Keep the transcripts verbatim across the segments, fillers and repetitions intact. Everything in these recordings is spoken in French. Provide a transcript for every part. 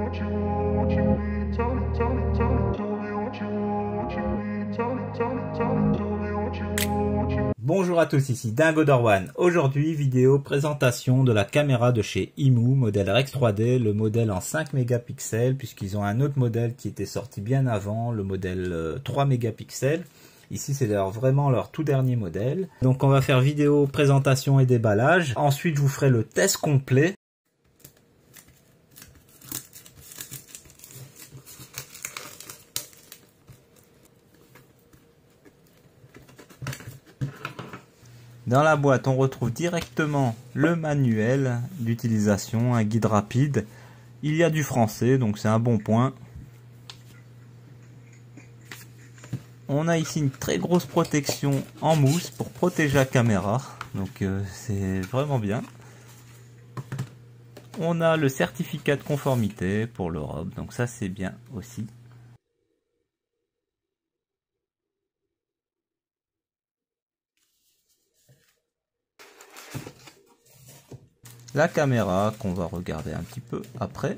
Bonjour à tous, ici Dingo Dorwan. Aujourd'hui, vidéo présentation de la caméra de chez Imou, modèle Rex trois D, le modèle en cinq mégapixels, puisqu'ils ont un autre modèle qui était sorti bien avant, le modèle trois mégapixels. Ici, c'est leur, vraiment leur tout dernier modèle. Donc, on va faire vidéo, présentation et déballage. Ensuite, je vous ferai le test complet. Dans la boîte, on retrouve directement le manuel d'utilisation, un guide rapide. Il y a du français, donc c'est un bon point. On a ici une très grosse protection en mousse pour protéger la caméra, donc euh, c'est vraiment bien. On a le certificat de conformité pour l'Europe, donc ça c'est bien aussi. La caméra qu'on va regarder un petit peu après.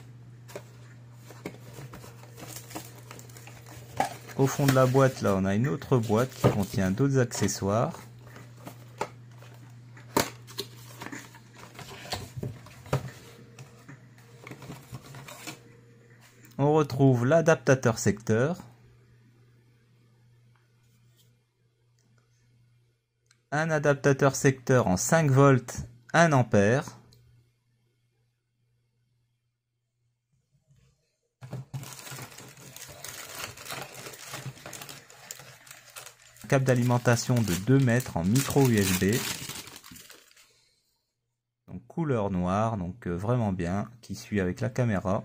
Au fond de la boîte, là, on a une autre boîte qui contient d'autres accessoires. On retrouve l'adaptateur secteur. Un adaptateur secteur en cinq volts, un ampère. Câble d'alimentation de deux mètres en micro U S B. Donc couleur noire, donc euh, vraiment bien, qui suit avec la caméra.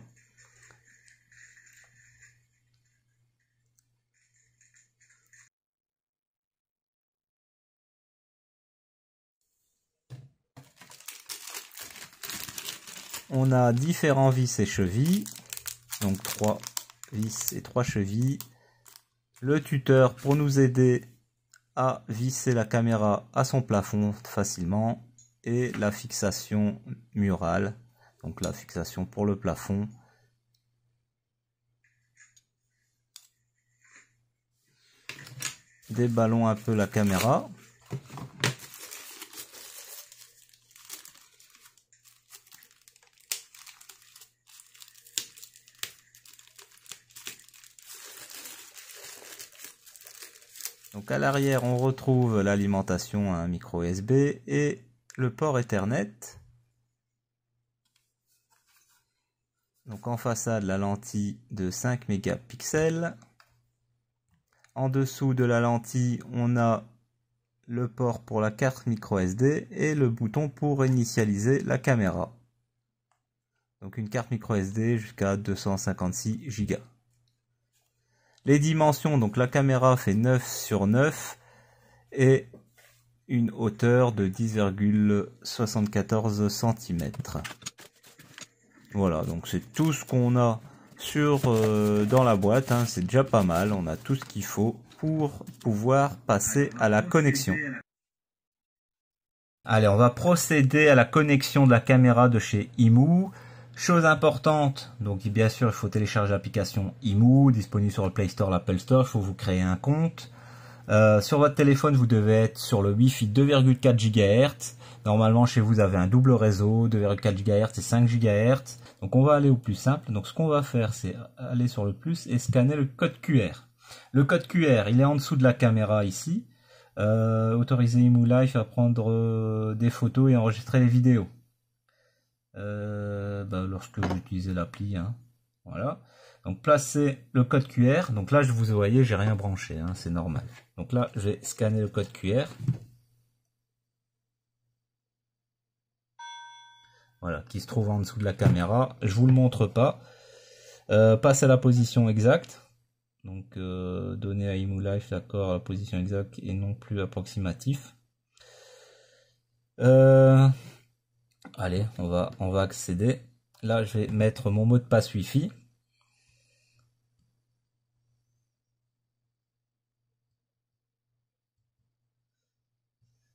On a différents vis et chevilles, donc trois vis et trois chevilles. Le tuteur pour nous aider à visser la caméra à son plafond facilement, et la fixation murale, donc la fixation pour le plafond. Déballons un peu la caméra. Donc à l'arrière, on retrouve l'alimentation à un micro U S B et le port Ethernet. Donc en façade, la lentille de cinq mégapixels. En dessous de la lentille, on a le port pour la carte micro S D et le bouton pour initialiser la caméra. Donc une carte micro S D jusqu'à deux cent cinquante-six giga. Les dimensions, donc la caméra fait neuf sur neuf et une hauteur de dix virgule soixante-quatorze centimètres. Voilà, donc c'est tout ce qu'on a sur euh, dans la boîte, hein. C'est déjà pas mal, on a tout ce qu'il faut pour pouvoir passer à la connexion. Allez, on va procéder à la connexion de la caméra de chez Imou. Chose importante, donc bien sûr il faut télécharger l'application Imou, disponible sur le Play Store, l'Apple Store, il faut vous créer un compte. Euh, sur votre téléphone, vous devez être sur le Wi-Fi deux virgule quatre gigahertz. Normalement chez vous, vous avez un double réseau, deux virgule quatre gigahertz et cinq gigahertz. Donc on va aller au plus simple. Donc ce qu'on va faire, c'est aller sur le plus et scanner le code Q R. Le code Q R, il est en dessous de la caméra ici. Euh, autoriser Imou Life à prendre euh, des photos et enregistrer les vidéos. Euh, bah, lorsque vous utilisez l'appli, hein. Voilà. Donc placez le code Q R. Donc là, je vous voyez, j'ai rien branché, hein, c'est normal. Donc là, je vais scanner le code Q R. Voilà, qui se trouve en dessous de la caméra. Je vous le montre pas. Euh, passe à la position exacte. Donc euh, donner à Imou Life l'accord à la position exacte et non plus approximatif. Euh, allez, on va on va accéder. Là, je vais mettre mon mot de passe Wi-Fi.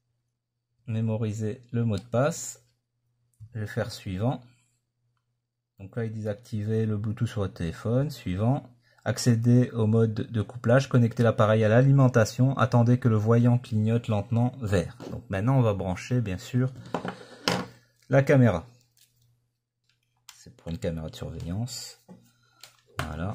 Mémoriser le mot de passe. Je vais faire suivant. Donc là, il dit activer le Bluetooth sur votre téléphone. Suivant. Accéder au mode de couplage. Connecter l'appareil à l'alimentation. Attendez que le voyant clignote lentement vert. Donc maintenant, on va brancher, bien sûr, la caméra. C'est pour une caméra de surveillance. Voilà.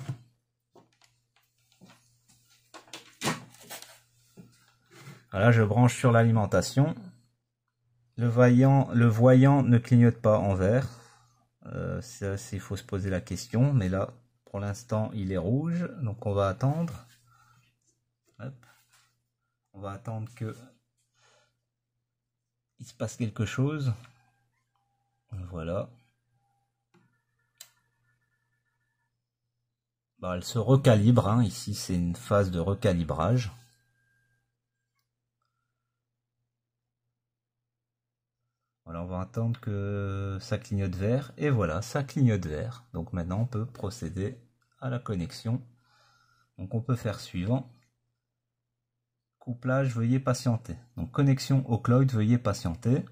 Voilà, je branche sur l'alimentation. Le voyant, le voyant ne clignote pas en vert. Euh, il faut se poser la question, mais là, pour l'instant, il est rouge, donc on va attendre. Hop. On va attendre que il se passe quelque chose. Voilà. Bah, elle se recalibre, hein. Ici, c'est une phase de recalibrage. Voilà, on va attendre que ça clignote vert. Et voilà, ça clignote vert. Donc maintenant, on peut procéder à la connexion. Donc on peut faire suivant. Couplage, veuillez patienter. Donc connexion au cloud, veuillez patienter.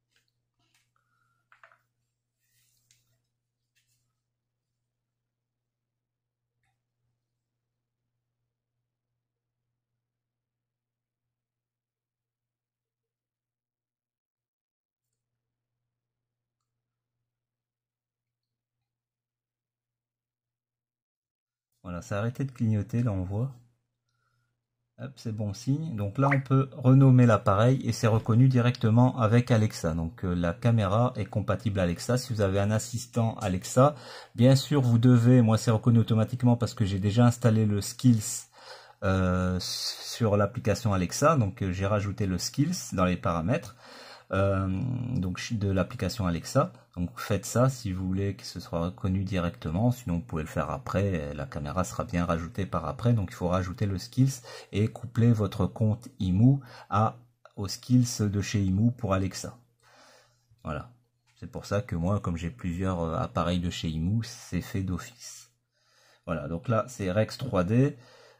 Voilà, ça a arrêté de clignoter, là on voit. Hop, c'est bon signe. Donc là, on peut renommer l'appareil et c'est reconnu directement avec Alexa. Donc euh, la caméra est compatible Alexa. Si vous avez un assistant Alexa, bien sûr, vous devez, moi c'est reconnu automatiquement parce que j'ai déjà installé le Skills euh, sur l'application Alexa. Donc euh, j'ai rajouté le Skills dans les paramètres. Euh, donc de l'application Alexa. Donc faites ça si vous voulez que ce soit reconnu directement, sinon vous pouvez le faire après, la caméra sera bien rajoutée par après. Donc il faut rajouter le Skills et coupler votre compte I M U à, aux Skills de chez I M U pour Alexa. Voilà, c'est pour ça que moi, comme j'ai plusieurs appareils de chez I M U, c'est fait d'office. Voilà, donc là c'est Rex trois D.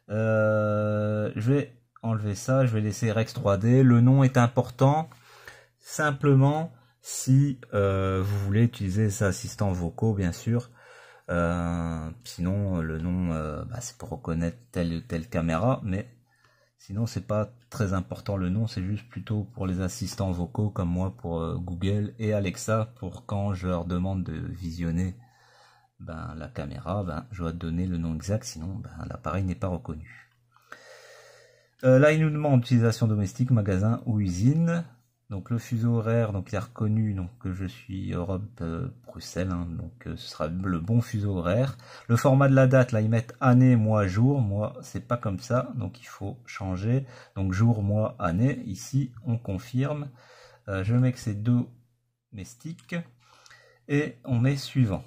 Euh, je vais enlever ça, je vais laisser Rex trois D. Le nom est important. Simplement, si euh, vous voulez utiliser ces assistants vocaux, bien sûr. Euh, sinon, le nom, euh, bah, c'est pour reconnaître telle ou telle caméra, mais sinon, c'est pas très important le nom. C'est juste plutôt pour les assistants vocaux, comme moi pour euh, Google et Alexa, pour quand je leur demande de visionner ben, la caméra, ben, je dois donner le nom exact, sinon ben, l'appareil n'est pas reconnu. Euh, là, il nous demande utilisation domestique, magasin ou usine. Donc le fuseau horaire, donc il est reconnu donc que je suis Europe euh, Bruxelles, hein, donc euh, ce sera le bon fuseau horaire. Le format de la date, là ils mettent année, mois, jour. Moi c'est pas comme ça, donc il faut changer. Donc jour, mois, année. Ici on confirme. Euh, je mets que c'est domestique et on met suivant.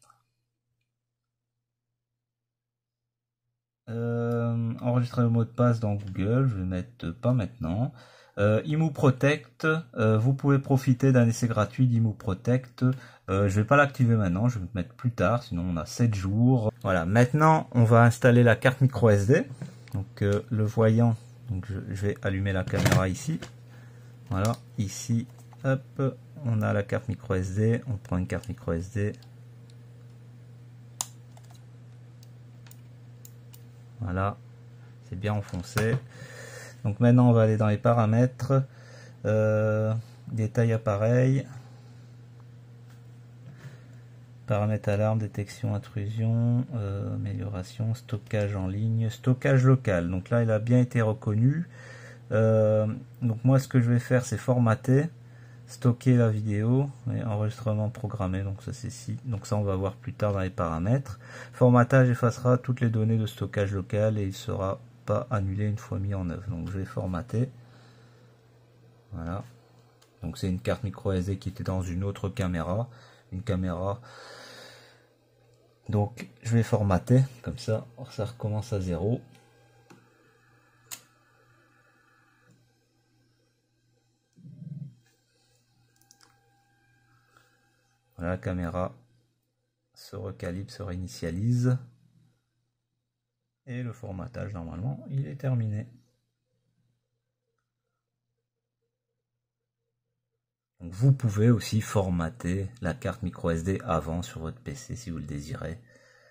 Euh, enregistrer le mot de passe dans Google, je vais mettre pas maintenant. Euh, I M U Protect, euh, vous pouvez profiter d'un essai gratuit d'I M U Protect. Euh, je vais pas l'activer maintenant, je vais le mettre plus tard, sinon on a sept jours. Voilà, maintenant on va installer la carte micro S D. Donc euh, le voyant, donc je, je vais allumer la caméra ici. Voilà, ici, hop, on a la carte micro S D. On prend une carte micro S D. Voilà, c'est bien enfoncé. Donc maintenant on va aller dans les paramètres, euh, détail appareil, paramètres alarme, détection, intrusion, euh, amélioration, stockage en ligne, stockage local. Donc là il a bien été reconnu. Euh, donc moi ce que je vais faire c'est formater, stocker la vidéo et enregistrement programmé. Donc ça c'est ici. Donc ça on va voir plus tard dans les paramètres. Formatage effacera toutes les données de stockage local et il sera pas annulé une fois mis en œuvre. Donc je vais formater. Voilà. Donc c'est une carte micro S D qui était dans une autre caméra. Une caméra. Donc je vais formater. Comme ça, ça recommence à zéro. Voilà, la caméra se recalibre, se réinitialise. Et le formatage, normalement, il est terminé. Donc Donc vous pouvez aussi formater la carte micro S D avant sur votre P C si vous le désirez.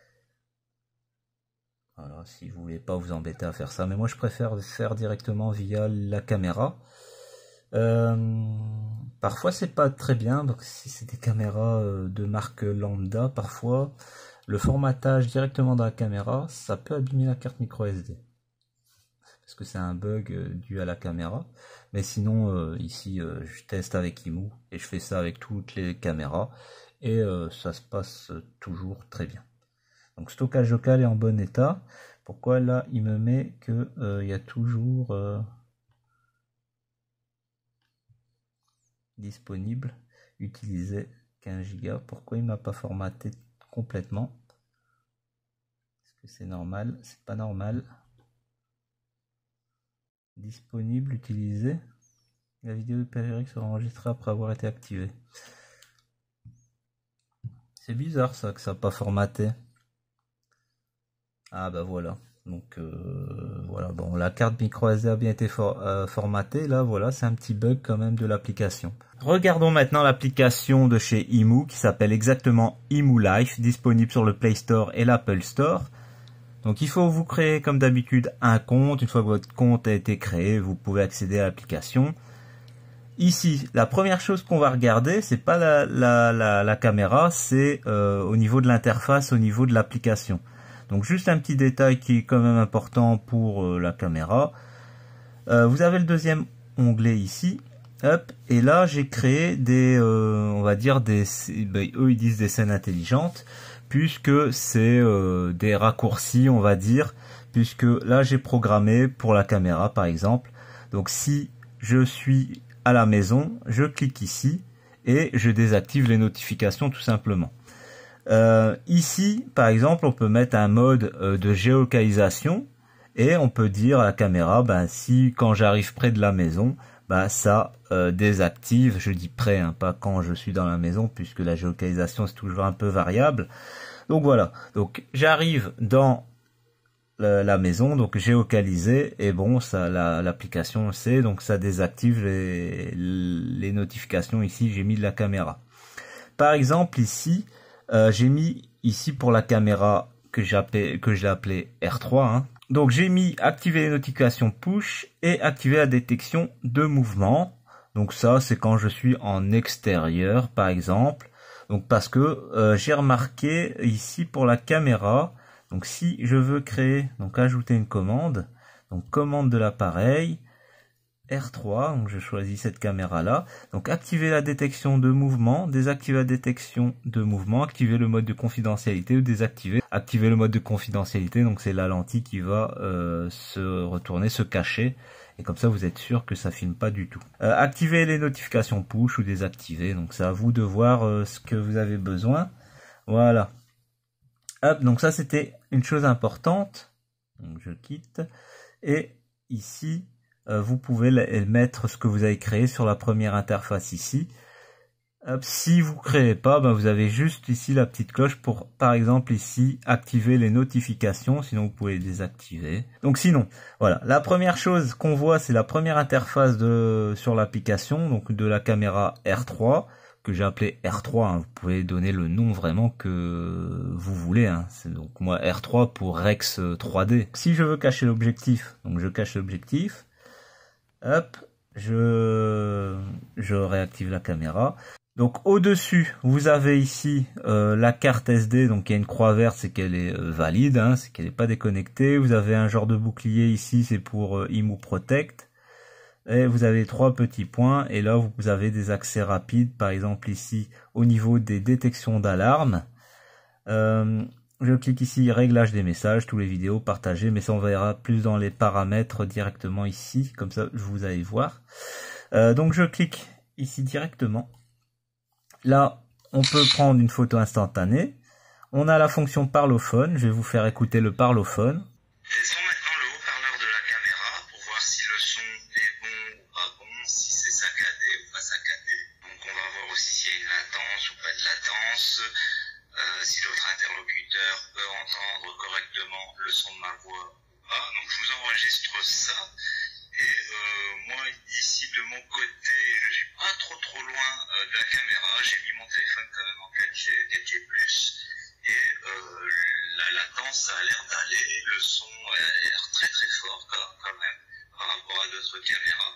Voilà, si vous voulez pas vous embêter à faire ça, mais moi je préfère le faire directement via la caméra. Euh, parfois c'est pas très bien, donc si c'est des caméras de marque lambda, parfois le formatage directement dans la caméra, ça peut abîmer la carte micro S D. Parce que c'est un bug dû à la caméra. Mais sinon, euh, ici, euh, je teste avec I M U et je fais ça avec toutes les caméras. Et euh, ça se passe toujours très bien. Donc stockage local est en bon état. Pourquoi là, il me met que euh, il y a toujours euh, disponible, utiliser quinze giga. Pourquoi il m'a pas formaté complètement? Est-ce que c'est normal? C'est pas normal. Disponible, utilisé. La vidéo de périphérique sera enregistrée après avoir été activée. C'est bizarre ça que ça n'a pas formaté. Ah bah voilà. Donc euh, voilà, bon, la carte micro S D a bien été for euh, formatée. Là voilà, c'est un petit bug quand même de l'application. Regardons maintenant l'application de chez I M U qui s'appelle exactement I M U Life, disponible sur le Play Store et l'Apple Store. Donc il faut vous créer comme d'habitude un compte. Une fois que votre compte a été créé, vous pouvez accéder à l'application. Ici, la première chose qu'on va regarder, c'est pas la, la, la, la caméra, c'est euh, au niveau de l'interface, au niveau de l'application. Donc juste un petit détail qui est quand même important pour euh, la caméra. Euh, vous avez le deuxième onglet ici. Hop, et là j'ai créé des, euh, on va dire des, ben, eux ils disent des scènes intelligentes, puisque c'est euh, des raccourcis, on va dire, puisque là j'ai programmé pour la caméra par exemple. Donc si je suis à la maison, je clique ici et je désactive les notifications tout simplement. Euh, ici par exemple on peut mettre un mode euh, de géolocalisation et on peut dire à la caméra, ben, si quand j'arrive près de la maison, ben, ça euh, désactive, je dis près, hein, pas quand je suis dans la maison, puisque la géolocalisation c'est toujours un peu variable. Donc voilà, donc j'arrive dans la, la maison, donc géolocalisé, et bon, ça, la, l'application sait, donc ça désactive les, les notifications. Ici j'ai mis de la caméra. Par exemple ici, euh, j'ai mis ici pour la caméra que j'ai appelé, que j'ai appelé R trois, hein. Donc j'ai mis activer les notifications push et activer la détection de mouvement. Donc ça c'est quand je suis en extérieur par exemple. Donc parce que euh, j'ai remarqué ici pour la caméra, donc si je veux créer, donc ajouter une commande, donc commande de l'appareil, R trois, donc je choisis cette caméra là, donc activer la détection de mouvement, désactiver la détection de mouvement, activer le mode de confidentialité ou désactiver, activer le mode de confidentialité, donc c'est la lentille qui va euh, se retourner, se cacher, et comme ça vous êtes sûr que ça filme pas du tout. Euh, activer les notifications push ou désactiver, donc c'est à vous de voir euh, ce que vous avez besoin. Voilà. Hop, donc ça c'était une chose importante, donc je quitte, et ici, vous pouvez mettre ce que vous avez créé sur la première interface ici. Hop, si vous ne créez pas, ben vous avez juste ici la petite cloche pour, par exemple ici, activer les notifications. Sinon, vous pouvez les désactiver. Donc sinon, voilà. La première chose qu'on voit, c'est la première interface de sur l'application, donc de la caméra R trois, que j'ai appelé R trois. Hein. Vous pouvez donner le nom vraiment que vous voulez. Hein. C'est donc moi R trois pour Rex trois D. Si je veux cacher l'objectif, donc je cache l'objectif. Hop, je, je réactive la caméra. Donc au-dessus, vous avez ici euh, la carte S D, donc il y a une croix verte, c'est qu'elle est euh, valide, hein, c'est qu'elle n'est pas déconnectée. Vous avez un genre de bouclier ici, c'est pour euh, I M U Protect. Et vous avez trois petits points, et là vous avez des accès rapides, par exemple ici au niveau des détections d'alarme. Euh, Je clique ici, réglage des messages, tous les vidéos, partager, mais ça on verra plus dans les paramètres directement ici, comme ça vous allez voir. Euh, donc je clique ici directement. Là, on peut prendre une photo instantanée. On a la fonction parlophone, je vais vous faire écouter le parlophone. Testons maintenant le haut-parleur de la caméra pour voir si le son est bon ou pas bon, si c'est saccadé ou pas saccadé. Donc on va voir aussi s'il y a une latence ou pas de latence. Euh, si l'autre interlocuteur peut entendre correctement le son de ma voix ou pas. Donc je vous enregistre ça. Et euh, moi ici de mon côté, je suis pas pas trop trop loin euh, de la caméra. J'ai mis mon téléphone quand même en quatre G, quatre G plus, et euh, la latence ça a l'air d'aller, le son a l'air très très fort quand, quand même par rapport à d'autres caméras.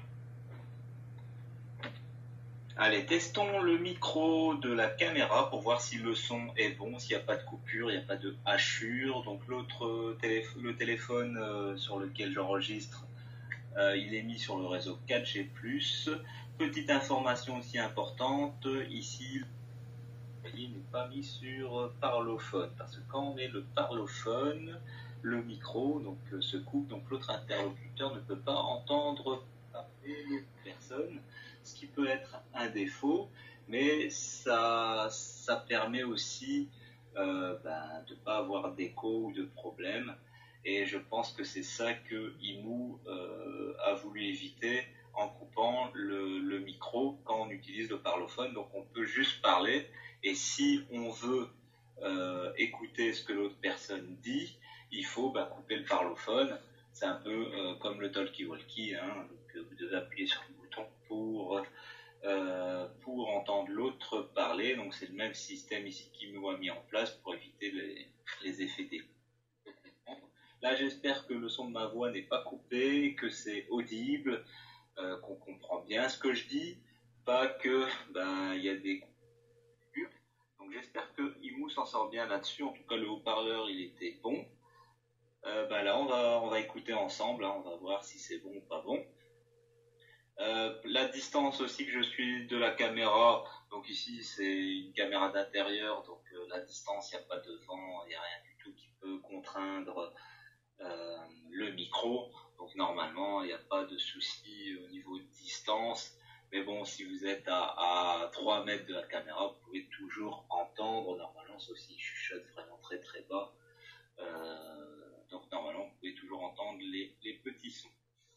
Allez, testons le micro de la caméra pour voir si le son est bon, s'il n'y a pas de coupure, il n'y a pas de hachure. Donc l'autre téléphone, le téléphone euh, sur lequel j'enregistre, euh, il est mis sur le réseau quatre G plus. Petite information aussi importante, ici, il n'est pas mis sur parlophone, parce que quand on met le parlophone, le micro donc, euh, se coupe, donc l'autre interlocuteur ne peut pas entendre parler l'autre personne, ce qui peut être un défaut, mais ça, ça permet aussi euh, ben, de ne pas avoir d'écho ou de problème, et je pense que c'est ça que Imou euh, a voulu éviter en coupant le, le micro quand on utilise le parlophone. Donc on peut juste parler, et si on veut euh, écouter ce que l'autre personne dit, il faut ben, couper le parlophone. C'est un peu euh, comme le talkie-walkie, hein, donc vous devez appuyer sur le bouton pour, euh, pour entendre l'autre parler. Donc c'est le même système ici qu'Imou a mis en place pour éviter les, les effets d'écho. Là j'espère que le son de ma voix n'est pas coupé, que c'est audible, euh, qu'on comprend bien ce que je dis, pas que ben il y a des coupures. Donc j'espère que Imou s'en sort bien là-dessus. En tout cas le haut-parleur il était bon. Euh, ben là on va, on va écouter ensemble, hein, on va voir si c'est bon ou pas bon. Euh, la distance aussi que je suis de la caméra, donc ici c'est une caméra d'intérieur, donc euh, la distance, il n'y a pas de vent, il n'y a rien du tout qui peut contraindre euh, le micro, donc normalement il n'y a pas de souci au niveau de distance, mais bon, si vous êtes à, à trois mètres de la caméra, vous pouvez toujours entendre, normalement sauf s'il chuchote vraiment très très bas, euh, donc normalement vous pouvez toujours entendre les, les petits sons.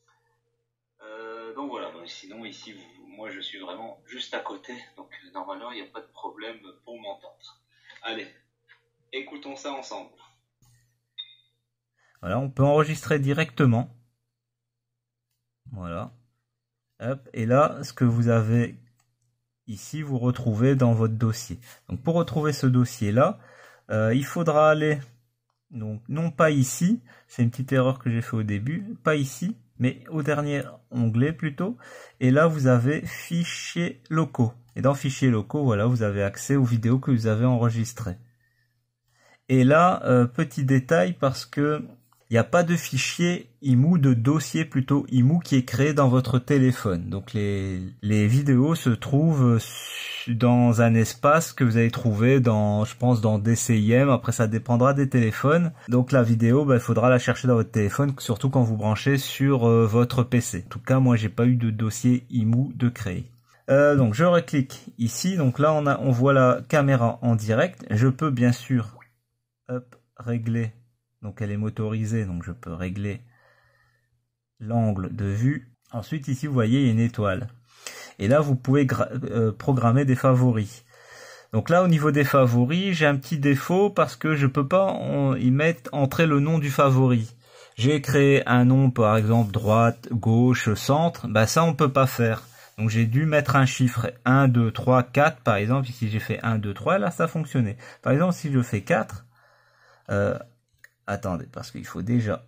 Euh, donc voilà, donc sinon ici, vous, moi je suis vraiment juste à côté, donc normalement il n'y a pas de problème pour m'entendre. Allez, écoutons ça ensemble. Voilà, on peut enregistrer directement. Voilà. Hop, et là, ce que vous avez ici, vous retrouvez dans votre dossier. Donc pour retrouver ce dossier-là, euh, il faudra aller, donc non pas ici, c'est une petite erreur que j'ai fait au début, pas ici, mais au dernier onglet plutôt, et là vous avez fichiers locaux, et dans fichiers locaux, voilà, vous avez accès aux vidéos que vous avez enregistrées. Et là, euh, petit détail, parce que il n'y a pas de fichier Imou, de dossier plutôt Imou qui est créé dans votre téléphone. Donc les, les vidéos se trouvent dans un espace que vous allez trouver dans, je pense, dans D C I M. Après, ça dépendra des téléphones. Donc la vidéo, bah, il faudra la chercher dans votre téléphone, surtout quand vous branchez sur euh, votre P C. En tout cas, moi, j'ai pas eu de dossier Imou de créer. Euh, donc je reclique ici. Donc là, on a, on voit la caméra en direct. Je peux bien sûr, hop, régler. Donc elle est motorisée, donc je peux régler l'angle de vue. Ensuite ici vous voyez il y a une étoile. Et là vous pouvez euh, programmer des favoris. Donc là au niveau des favoris, j'ai un petit défaut parce que je peux pas en, y mettre entrer le nom du favori. J'ai créé un nom par exemple droite, gauche, centre, bah ça on peut pas faire. Donc j'ai dû mettre un chiffre un, deux, trois, quatre par exemple. Ici j'ai fait un, deux, trois, là ça fonctionnait. Par exemple si je fais quatre, euh, attendez, parce qu'il faut déjà...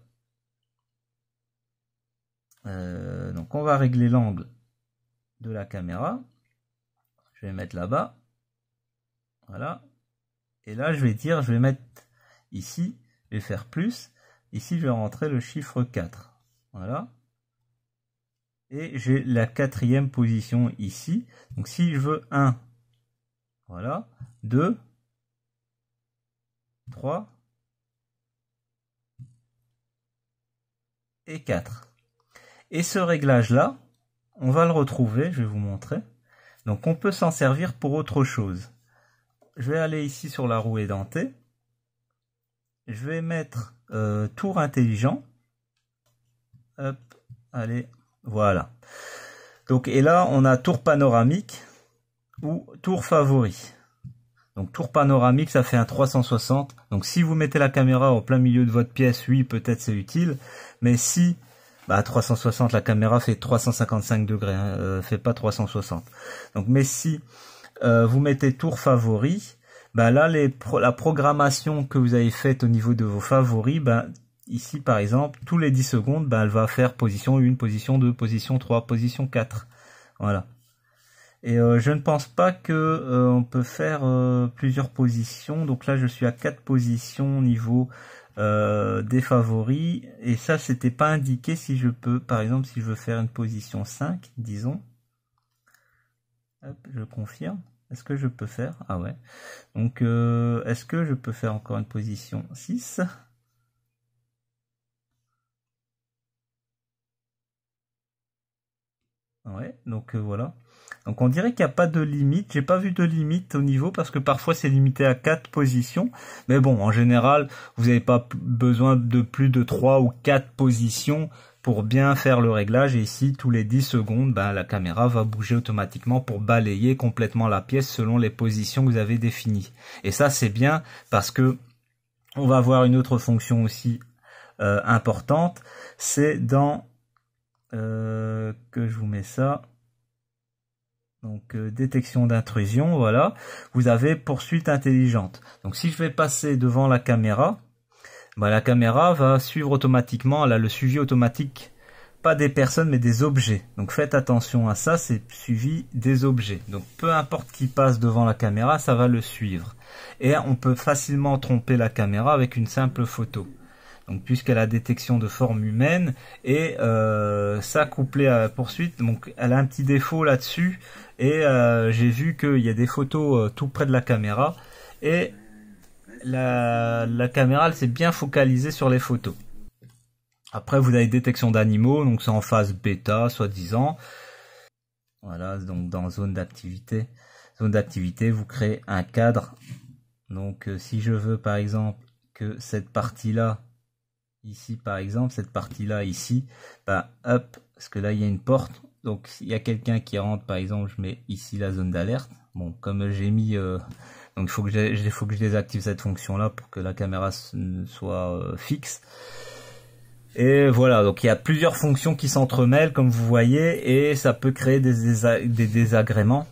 Euh, donc on va régler l'angle de la caméra. Je vais mettre là-bas. Voilà. Et là, je vais dire, je vais mettre ici, je vais faire plus. Ici, je vais rentrer le chiffre quatre. Voilà. Et j'ai la quatrième position ici. Donc si je veux un, voilà, deux, trois, et quatre. Et ce réglage là, on va le retrouver, je vais vous montrer. Donc on peut s'en servir pour autre chose. Je vais aller ici sur la roue édentée. Je vais mettre euh, tour intelligent. Hop, allez, voilà. Donc et là on a tour panoramique ou tour favori. Donc tour panoramique, ça fait un trois cent soixante. Donc si vous mettez la caméra au plein milieu de votre pièce, oui, peut-être c'est utile. Mais si Bah, trois cent soixante, la caméra fait trois cent cinquante-cinq degrés, hein, euh, fait pas trois cent soixante. Donc, mais si euh, vous mettez tour favori, bah là, les pro la programmation que vous avez faite au niveau de vos favoris, bah, ici, par exemple, tous les dix secondes, bah, elle va faire position un, position deux, position trois, position quatre. Voilà. Et euh, je ne pense pas que euh, on peut faire euh, plusieurs positions. Donc là, je suis à quatre positions au niveau euh, des favoris. Et ça, c'était pas indiqué si je peux, par exemple, si je veux faire une position cinq, disons. Hop, je confirme. Est-ce que je peux faire? Ah ouais. Donc, euh, est-ce que je peux faire encore une position six? Ouais, donc euh, voilà. Donc on dirait qu'il n'y a pas de limite. J'ai pas vu de limite au niveau parce que parfois c'est limité à quatre positions. Mais bon, en général, vous n'avez pas besoin de plus de trois ou quatre positions pour bien faire le réglage. Et ici, tous les dix secondes, ben, la caméra va bouger automatiquement pour balayer complètement la pièce selon les positions que vous avez définies. Et ça, c'est bien parce que on va avoir une autre fonction aussi euh, importante. C'est dans... Euh, que je vous mets ça. Donc euh, détection d'intrusion, voilà. Vous avez poursuite intelligente. Donc si je vais passer devant la caméra, bah, la caméra va suivre automatiquement, elle a le suivi automatique, pas des personnes mais des objets. Donc faites attention à ça, c'est suivi des objets. Donc peu importe qui passe devant la caméra, ça va le suivre. Et on peut facilement tromper la caméra avec une simple photo. Donc puisqu'elle a détection de forme humaine et euh, ça couplé à la poursuite, donc elle a un petit défaut là-dessus et euh, j'ai vu qu'il y a des photos euh, tout près de la caméra et la, la caméra elle s'est bien focalisée sur les photos. Après vous avez détection d'animaux, donc c'est en phase bêta soi-disant. Voilà, donc dans zone d'activité, zone d'activité vous créez un cadre. Donc euh, si je veux par exemple que cette partie-là ici par exemple, cette partie-là ici, bah hop, parce que là il y a une porte, donc s'il y a quelqu'un qui rentre par exemple, je mets ici la zone d'alerte. Bon, comme j'ai mis, euh, donc il faut que je, il faut que je désactive cette fonction-là pour que la caméra soit euh, fixe. Et voilà, donc il y a plusieurs fonctions qui s'entremêlent comme vous voyez, et ça peut créer des, désa des désagréments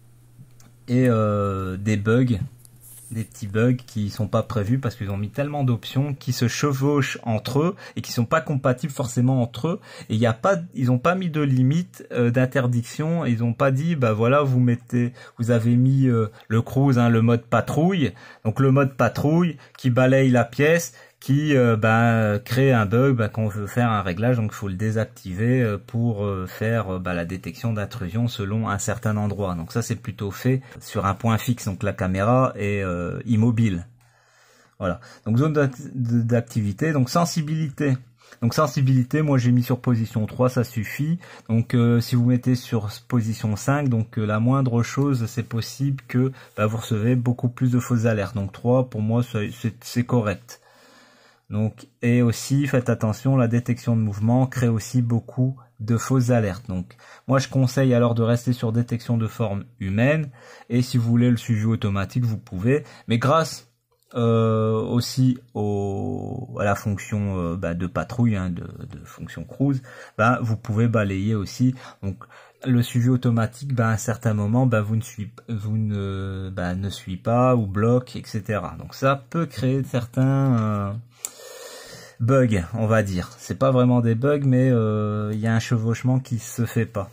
et euh, des bugs. Des petits bugs qui sont pas prévus parce qu'ils ont mis tellement d'options qui se chevauchent entre eux et qui sont pas compatibles forcément entre eux. Et il y a pas, ils ont pas mis de limite euh, d'interdiction. Ils ont pas dit bah voilà vous mettez, vous avez mis euh, le cruise, hein, le mode patrouille. Donc le mode patrouille qui balaye la pièce, qui euh, bah, crée un bug bah, quand on veut faire un réglage. Donc il faut le désactiver euh, pour euh, faire euh, bah, la détection d'intrusion selon un certain endroit. Donc ça c'est plutôt fait sur un point fixe. Donc la caméra est euh, immobile. Voilà. Donc zone d'activité. Donc sensibilité. Donc sensibilité, moi j'ai mis sur position trois, ça suffit. Donc euh, si vous mettez sur position cinq, donc euh, la moindre chose, c'est possible que bah, vous recevez beaucoup plus de fausses alertes. Donc trois, pour moi, c'est correct. Donc, et aussi, faites attention, la détection de mouvement crée aussi beaucoup de fausses alertes. Donc, moi, je conseille alors de rester sur détection de forme humaine. Et si vous voulez le suivi automatique, vous pouvez. Mais grâce euh, aussi au, à la fonction euh, bah, de patrouille, hein, de, de fonction cruise, bah, vous pouvez balayer aussi. Donc, le suivi automatique, bah, à un certain moment, bah, vous ne suivez, vous ne, bah, ne suivez pas ou bloque, et cetera. Donc, ça peut créer certains euh, bugs, on va dire. C'est pas vraiment des bugs, mais euh, il y a un chevauchement qui se fait pas.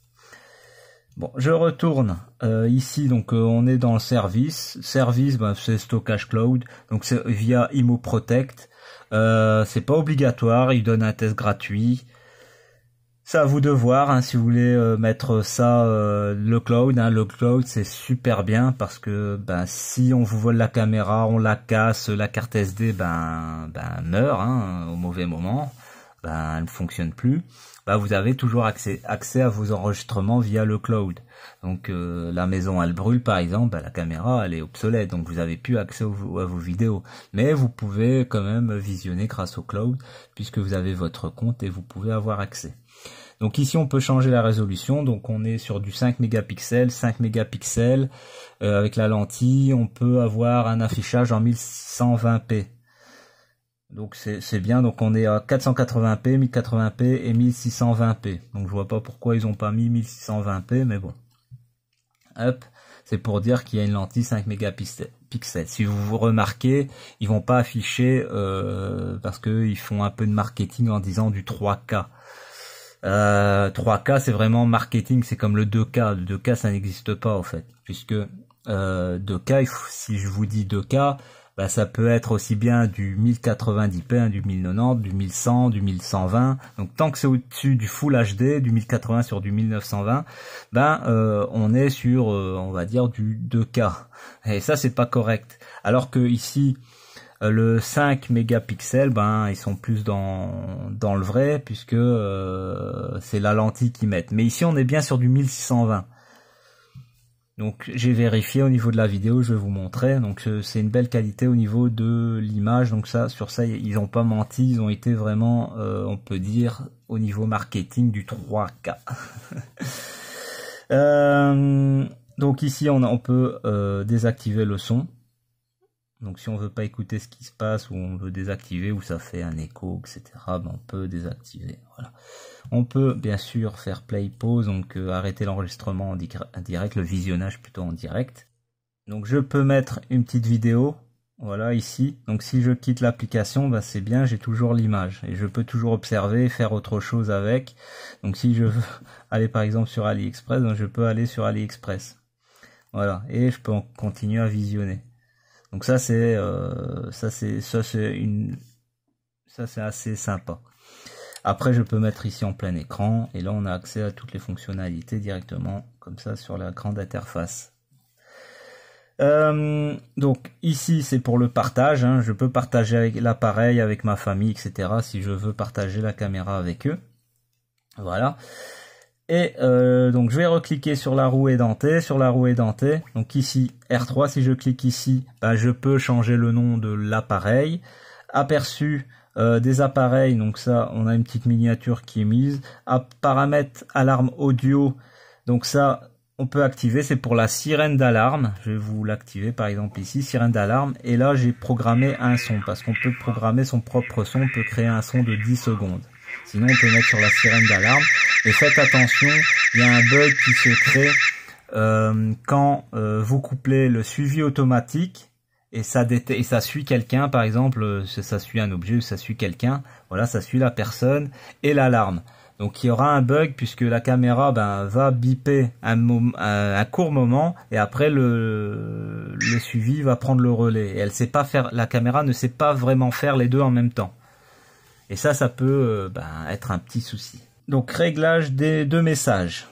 Bon, je retourne euh, ici, donc euh, on est dans le service. Service, bah, c'est stockage cloud, donc c'est via ImoProtect. Euh, c'est pas obligatoire, il donne un test gratuit. C'est à vous de voir, hein, si vous voulez euh, mettre ça, euh, le cloud. Hein, le cloud, c'est super bien parce que ben, si on vous vole la caméra, on la casse, la carte S D ben, ben, meurt hein, au mauvais moment, ben, elle ne fonctionne plus. Ben, vous avez toujours accès, accès à vos enregistrements via le cloud. Donc euh, la maison elle brûle par exemple, ben, la caméra elle est obsolète, donc vous avez plus accès au, à vos vidéos. Mais vous pouvez quand même visionner grâce au cloud puisque vous avez votre compte et vous pouvez avoir accès. Donc ici on peut changer la résolution, donc on est sur du cinq mégapixels, cinq mégapixels euh, avec la lentille, on peut avoir un affichage en mille cent vingt p. Donc c'est bien, donc on est à quatre cent quatre-vingts p, mille quatre-vingts p et mille six cent vingt p. Donc je vois pas pourquoi ils ont pas mis mille six cent vingt p, mais bon. Hop, c'est pour dire qu'il y a une lentille cinq mégapixels. Si vous vous remarquez, ils vont pas afficher euh, parce que ils font un peu de marketing en disant du trois K. Euh, trois K c'est vraiment marketing, c'est comme le deux K. Le deux K ça n'existe pas en fait, puisque euh, deux K, il faut, si je vous dis deux K, bah, ça peut être aussi bien du mille quatre-vingt-dix p, hein, du mille quatre-vingt-dix, du mille cent, du mille cent vingt. Donc tant que c'est au-dessus du Full H D, du mille quatre-vingts sur du mille neuf cent vingt, ben euh, on est sur, euh, on va dire, du deux K. Et ça c'est pas correct. Alors que ici, euh, le cinq mégapixels, ben ils sont plus dans dans le vrai, puisque euh, c'est la lentille qu'ils mettent. Mais ici on est bien sur du mille six cent vingt. Donc j'ai vérifié au niveau de la vidéo, je vais vous montrer. Donc c'est une belle qualité au niveau de l'image. Donc ça, sur ça, ils n'ont pas menti. Ils ont été vraiment, euh, on peut dire, au niveau marketing du trois K. euh, donc ici, on, a, on peut euh, désactiver le son. Donc si on veut pas écouter ce qui se passe, ou on veut désactiver, ou ça fait un écho, et cetera, ben on peut désactiver. Voilà. On peut bien sûr faire play pause, donc euh, arrêter l'enregistrement en, di en direct, le visionnage plutôt en direct. Donc je peux mettre une petite vidéo, voilà ici. Donc si je quitte l'application, ben, c'est bien, j'ai toujours l'image et je peux toujours observer, faire autre chose avec. Donc si je veux aller par exemple sur AliExpress, donc je peux aller sur AliExpress. Voilà, et je peux continuer à visionner. Donc ça c'est euh, ça c'est ça c'est une ça c'est assez sympa. Après je peux mettre ici en plein écran et là on a accès à toutes les fonctionnalités directement comme ça sur la grande interface. Euh, donc ici c'est pour le partage, hein. Je peux partager avec l'appareil, avec ma famille, et cetera. Si je veux partager la caméra avec eux. Voilà. Et euh, donc je vais recliquer sur la roue édentée, sur la roue édentée, donc ici R trois, si je clique ici, bah, je peux changer le nom de l'appareil. Aperçu euh, des appareils, donc ça on a une petite miniature qui est mise. À paramètres alarme audio, donc ça on peut activer, c'est pour la sirène d'alarme. Je vais vous l'activer par exemple ici, sirène d'alarme, et là j'ai programmé un son, parce qu'on peut programmer son propre son, on peut créer un son de dix secondes. Sinon on peut mettre sur la sirène d'alarme. Et faites attention, il y a un bug qui se crée euh, quand euh, vous couplez le suivi automatique et ça, et ça suit quelqu'un, par exemple, ça suit un objet ou ça suit quelqu'un, voilà, ça suit la personne et l'alarme. Donc il y aura un bug puisque la caméra ben, va biper un, moment, un, un court moment et après le, le suivi va prendre le relais. Et elle sait pas faire, la caméra ne sait pas vraiment faire les deux en même temps. Et ça, ça peut euh, ben, être un petit souci. Donc réglage des deux messages.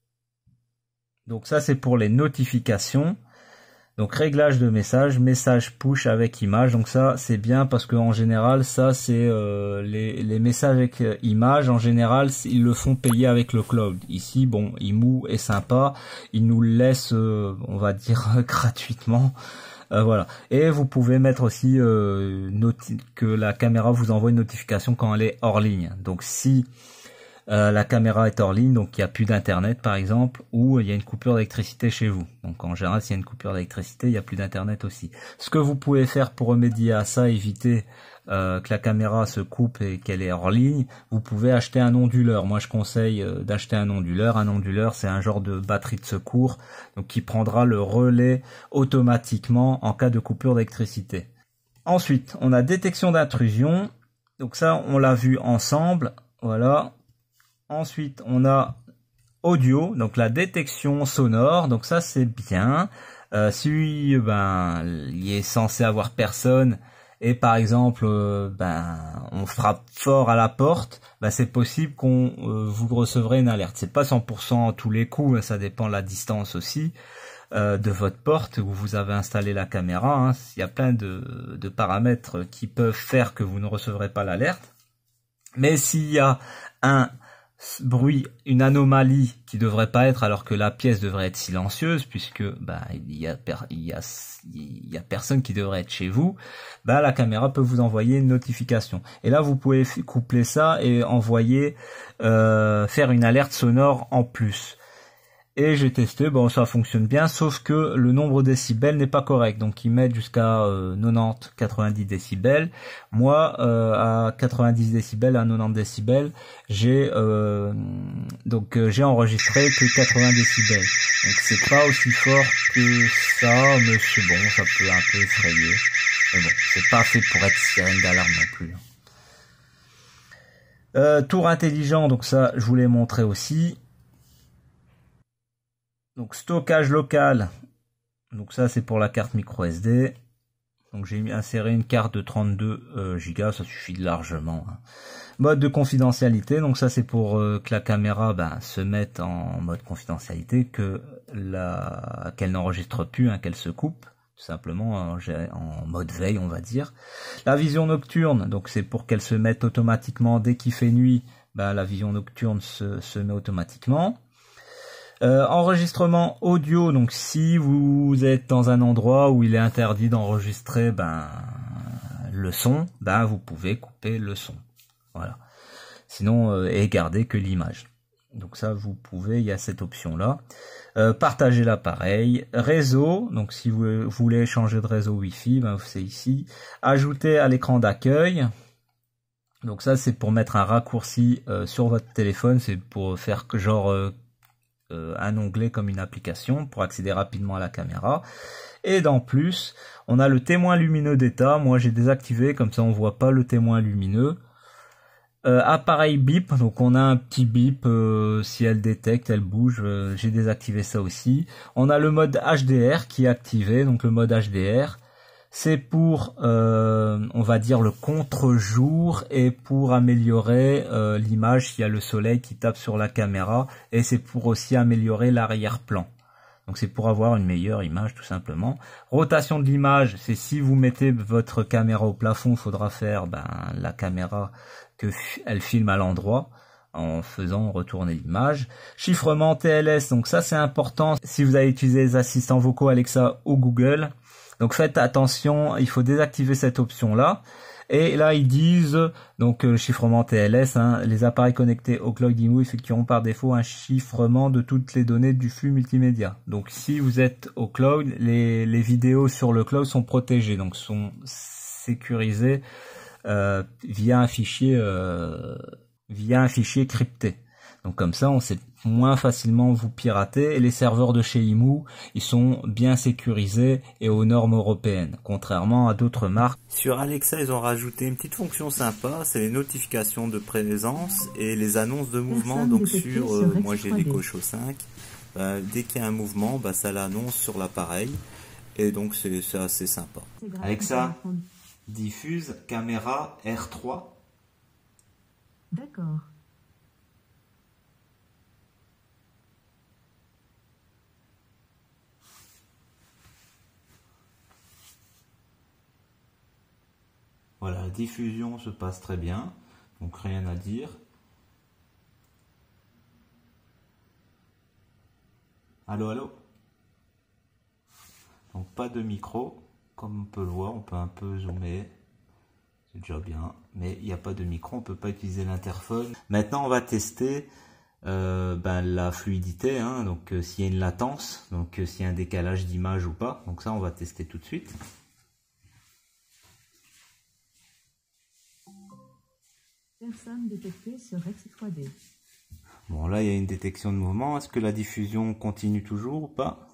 Donc ça c'est pour les notifications. Donc réglage de messages, message push avec image. Donc ça c'est bien parce que en général ça c'est euh, les, les messages avec euh, image. En général ils le font payer avec le cloud. Ici bon, Imou est sympa, il nous le laisse euh, on va dire gratuitement. Euh, voilà. Et vous pouvez mettre aussi euh, que la caméra vous envoie une notification quand elle est hors ligne. Donc si Euh, la caméra est hors ligne, donc il n'y a plus d'internet par exemple, ou il y a une coupure d'électricité chez vous. Donc en général, s'il y a une coupure d'électricité, il n'y a plus d'internet aussi. Ce que vous pouvez faire pour remédier à ça, éviter euh, que la caméra se coupe et qu'elle est hors ligne, vous pouvez acheter un onduleur. Moi je conseille euh, d'acheter un onduleur. Un onduleur c'est un genre de batterie de secours, donc qui prendra le relais automatiquement en cas de coupure d'électricité. Ensuite, on a détection d'intrusion. Donc ça, on l'a vu ensemble. Voilà. Ensuite, on a audio, donc la détection sonore. Donc ça, c'est bien. Euh, si ben il est censé avoir personne et par exemple euh, ben on frappe fort à la porte, ben c'est possible qu'on euh, vous recevrez une alerte. C'est pas cent pour cent tous les coups, ça dépend de la distance aussi euh, de votre porte où vous avez installé la caméra. Hein. Il y a plein de, de paramètres qui peuvent faire que vous ne recevrez pas l'alerte. Mais s'il y a un bruit, une anomalie qui devrait pas être alors que la pièce devrait être silencieuse puisque bah il y a per, il y a il y a personne qui devrait être chez vous, bah la caméra peut vous envoyer une notification. Et là vous pouvez coupler ça et envoyer euh, faire une alerte sonore en plus. Et j'ai testé, bon ça fonctionne bien, sauf que le nombre de décibels n'est pas correct. Donc ils mettent jusqu'à euh, quatre-vingt-dix quatre-vingt-dix décibels. Moi, euh, à quatre-vingt-dix décibels, à quatre-vingt-dix décibels, j'ai euh, donc euh, j'ai enregistré que quatre-vingts décibels. Donc c'est pas aussi fort que ça, mais c'est bon, ça peut un peu effrayer. Mais bon, c'est pas fait pour être sirène d'alarme non plus. Euh, tour intelligent, donc ça je vous l'ai montré aussi. Donc stockage local, donc ça c'est pour la carte micro S D. Donc j'ai inséré une carte de trente-deux euh, gigas, ça suffit largement. Hein. Mode de confidentialité, donc ça c'est pour euh, que la caméra ben, se mette en mode confidentialité, que la qu'elle n'enregistre plus, hein, qu'elle se coupe, tout simplement en, en mode veille on va dire. La vision nocturne, donc c'est pour qu'elle se mette automatiquement dès qu'il fait nuit, ben, la vision nocturne se, se met automatiquement. Euh, enregistrement audio, donc si vous êtes dans un endroit où il est interdit d'enregistrer ben, le son, ben, vous pouvez couper le son. Voilà. Sinon, euh, et garder que l'image. Donc ça, vous pouvez, il y a cette option-là. Euh, partager l'appareil. Réseau, donc si vous voulez changer de réseau Wi-Fi, ben, c'est ici. Ajouter à l'écran d'accueil. Donc ça, c'est pour mettre un raccourci euh, sur votre téléphone. C'est pour faire que genre... Euh, Euh, un onglet comme une application pour accéder rapidement à la caméra. Et dans plus, on a le témoin lumineux d'état. Moi j'ai désactivé, comme ça on voit pas le témoin lumineux. Euh, appareil bip, donc on a un petit bip euh, si elle détecte, elle bouge. Euh, j'ai désactivé ça aussi. On a le mode H D R qui est activé, donc le mode H D R. C'est pour, euh, on va dire, le contre-jour et pour améliorer euh, l'image s'il y a le soleil qui tape sur la caméra. Et c'est pour aussi améliorer l'arrière-plan. Donc c'est pour avoir une meilleure image tout simplement. Rotation de l'image, c'est si vous mettez votre caméra au plafond, il faudra faire ben, la caméra que elle filme à l'endroit en faisant retourner l'image. Chiffrement T L S, donc ça c'est important si vous avez utilisé les assistants vocaux Alexa ou Google. Donc faites attention, il faut désactiver cette option-là. Et là, ils disent, donc euh, chiffrement T L S, hein, les appareils connectés au cloud d'Imou effectueront par défaut un chiffrement de toutes les données du flux multimédia. Donc si vous êtes au cloud, les, les vidéos sur le cloud sont protégées, donc sont sécurisées euh, via un fichier euh, via un fichier crypté. Donc comme ça, on sait moins facilement vous pirater. Et les serveurs de chez Imou, ils sont bien sécurisés et aux normes européennes, contrairement à d'autres marques. Sur Alexa, ils ont rajouté une petite fonction sympa, c'est les notifications de présence et les annonces de mouvement. Donc sur, euh, moi j'ai l'Echo cinq, bah, dès qu'il y a un mouvement, bah, ça l'annonce sur l'appareil. Et donc c'est assez sympa. Alexa, diffuse caméra R trois. D'accord. Voilà, la diffusion se passe très bien, donc rien à dire. Allô, allô. Donc pas de micro, comme on peut le voir, on peut un peu zoomer, c'est déjà bien, mais il n'y a pas de micro, on ne peut pas utiliser l'interphone. Maintenant on va tester euh, ben, la fluidité, hein, donc euh, s'il y a une latence, donc euh, s'il y a un décalage d'image ou pas, donc ça on va tester tout de suite. Personne détectée sur Rex trois D. Bon, là, il y a une détection de mouvement. Est-ce que la diffusion continue toujours ou pas?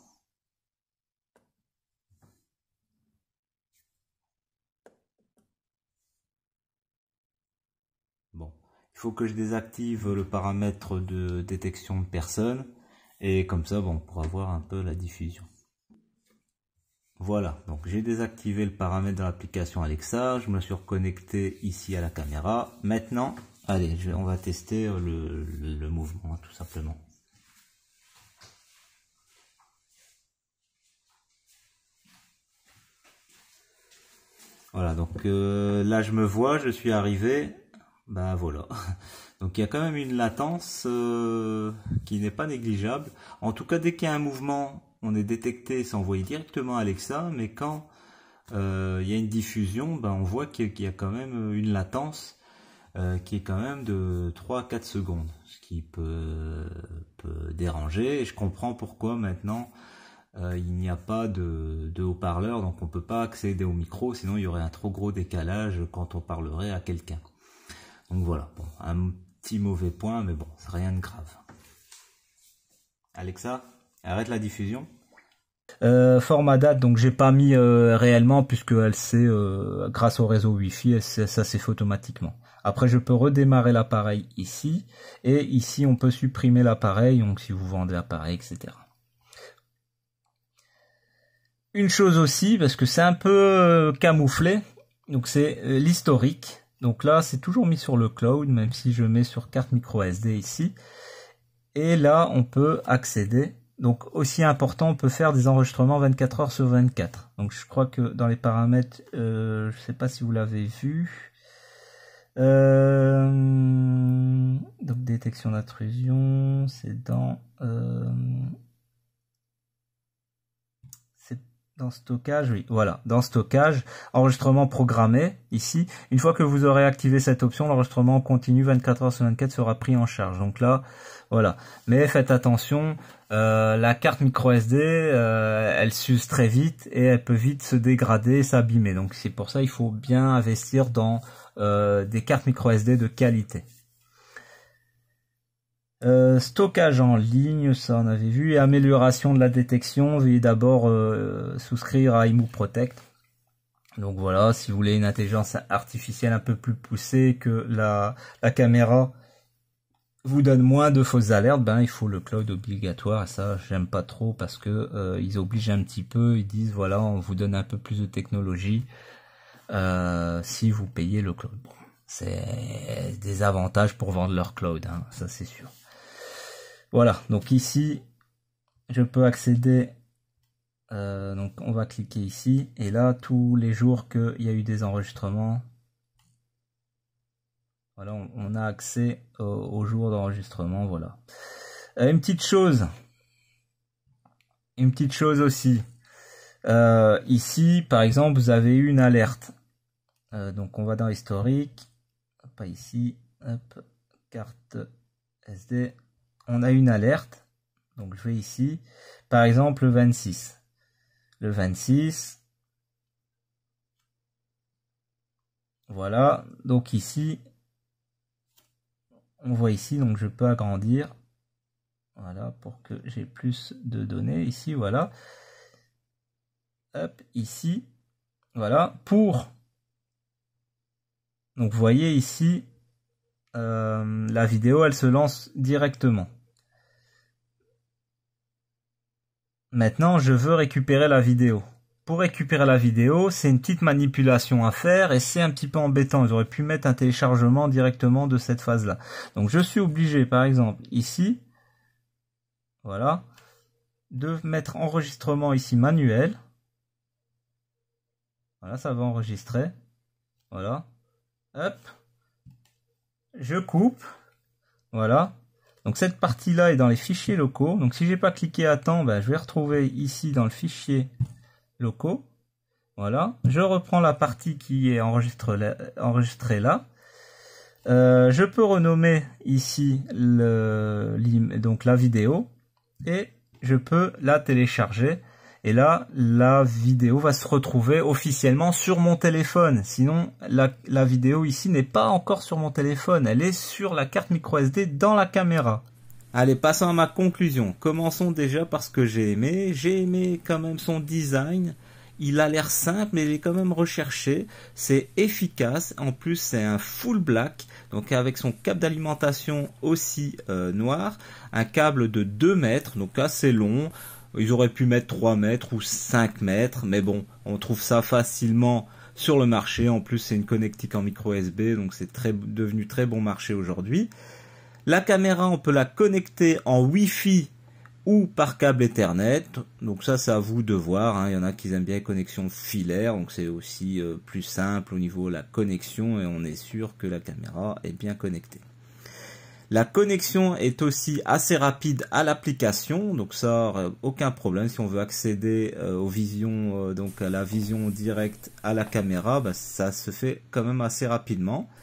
Bon, il faut que je désactive le paramètre de détection de personne. Et comme ça, bon, on pourra voir un peu la diffusion. Voilà, donc j'ai désactivé le paramètre de l'application Alexa. Je me suis reconnecté ici à la caméra. Maintenant... Allez, je, on va tester le, le, le mouvement, tout simplement. Voilà, donc euh, là je me vois, je suis arrivé. Ben voilà. Donc il y a quand même une latence euh, qui n'est pas négligeable. En tout cas, dès qu'il y a un mouvement, on est détecté et c'est envoyé directement à Alexa. Mais quand euh, il y a une diffusion, ben, on voit qu'il y a quand même une latence. euh, qui est quand même de trois à quatre secondes, ce qui peut, peut déranger. Et je comprends pourquoi maintenant euh, il n'y a pas de, de haut-parleur, donc on peut pas accéder au micro, sinon il y aurait un trop gros décalage quand on parlerait à quelqu'un. Donc voilà, bon, un petit mauvais point, mais bon, c'est rien de grave. Alexa, arrête la diffusion. Euh, format date, donc j'ai pas mis euh, réellement puisque elle sait, euh, grâce au réseau Wi-Fi, elle sait, ça s'est fait automatiquement. Après, je peux redémarrer l'appareil ici, et ici on peut supprimer l'appareil, donc si vous vendez l'appareil, et cetera. Une chose aussi, parce que c'est un peu euh, camouflé, donc c'est euh, l'historique. Donc là, c'est toujours mis sur le cloud, même si je mets sur carte micro S D ici. Et là, on peut accéder. Donc aussi important, on peut faire des enregistrements vingt-quatre heures sur vingt-quatre. Donc je crois que dans les paramètres, euh, je ne sais pas si vous l'avez vu. Euh, donc détection d'intrusion, c'est dans... Euh, Dans stockage, oui, voilà, dans stockage, enregistrement programmé, ici. Une fois que vous aurez activé cette option, l'enregistrement continu vingt-quatre heures sur vingt-quatre sera pris en charge. Donc là, voilà. Mais faites attention, euh, la carte micro S D, euh, elle s'use très vite et elle peut vite se dégrader et s'abîmer. Donc c'est pour ça il faut bien investir dans euh, des cartes micro S D de qualité. Euh, stockage en ligne, ça on avait vu, et amélioration de la détection, veuillez d'abord euh, souscrire à I M U Protect. Donc voilà, si vous voulez une intelligence artificielle un peu plus poussée, que la, la caméra vous donne moins de fausses alertes, ben il faut le cloud obligatoire, et ça j'aime pas trop parce que euh, ils obligent un petit peu, ils disent voilà, on vous donne un peu plus de technologie euh, si vous payez le cloud. Bon, c'est des avantages pour vendre leur cloud, hein, ça c'est sûr. Voilà, donc ici, je peux accéder, euh, donc on va cliquer ici, et là, tous les jours qu'il y a eu des enregistrements, voilà, on, on a accès au, au jour d'enregistrement, voilà. Euh, une petite chose, une petite chose aussi, euh, ici, par exemple, vous avez eu une alerte, euh, donc on va dans historique, pas ici, hop, carte S D, on a une alerte, donc je vais ici, par exemple le vingt-six. Le vingt-six, voilà, donc ici, on voit ici, donc je peux agrandir, voilà, pour que j'ai plus de données, ici, voilà, hop, ici, voilà, pour, donc vous voyez ici, Euh, la vidéo elle se lance directement. Maintenant je veux récupérer la vidéo. Pour récupérer la vidéo, c'est une petite manipulation à faire et c'est un petit peu embêtant. J'aurais pu mettre un téléchargement directement de cette phase là. Donc je suis obligé par exemple ici, voilà, de mettre enregistrement ici manuel. Voilà, ça va enregistrer. Voilà, hop. Je coupe, voilà, donc cette partie là est dans les fichiers locaux, donc si j'ai pas cliqué à temps, ben, je vais retrouver ici dans le fichier locaux, voilà, je reprends la partie qui est enregistrée là, enregistrée là. Euh, je peux renommer ici le, donc la vidéo, et je peux la télécharger. Et là, la vidéo va se retrouver officiellement sur mon téléphone. Sinon, la, la vidéo ici n'est pas encore sur mon téléphone. Elle est sur la carte micro S D dans la caméra. Allez, passons à ma conclusion. Commençons déjà par ce que j'ai aimé. J'ai aimé quand même son design. Il a l'air simple, mais il est quand même recherché. C'est efficace. En plus, c'est un full black. Donc avec son câble d'alimentation aussi euh, noir. Un câble de deux mètres, donc assez long. Ils auraient pu mettre trois mètres ou cinq mètres, mais bon, on trouve ça facilement sur le marché. En plus, c'est une connectique en micro S B, donc c'est très, devenu très bon marché aujourd'hui. La caméra, on peut la connecter en Wi-Fi ou par câble Ethernet. Donc ça, c'est à vous de voir, hein. Il y en a qui aiment bien les connexions filaires, donc c'est aussi euh, plus simple au niveau de la connexion et on est sûr que la caméra est bien connectée. La connexion est aussi assez rapide à l'application, donc ça, euh, aucun problème. Si on veut accéder euh, aux visions, euh, donc à la vision directe à la caméra, bah, ça se fait quand même assez rapidement.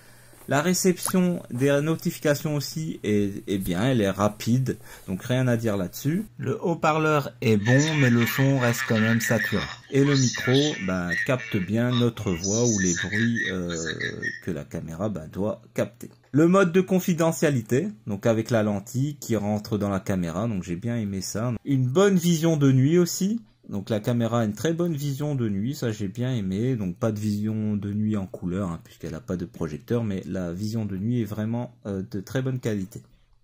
La réception des notifications aussi est, est bien, elle est rapide, donc rien à dire là-dessus. Le haut-parleur est bon, mais le son reste quand même saturé. Et le micro bah, capte bien notre voix ou les bruits euh, que la caméra bah, doit capter. Le mode de confidentialité, donc avec la lentille qui rentre dans la caméra, donc j'ai bien aimé ça. Une bonne vision de nuit aussi. Donc la caméra a une très bonne vision de nuit, ça j'ai bien aimé. Donc pas de vision de nuit en couleur, hein, puisqu'elle n'a pas de projecteur, mais la vision de nuit est vraiment euh, de très bonne qualité.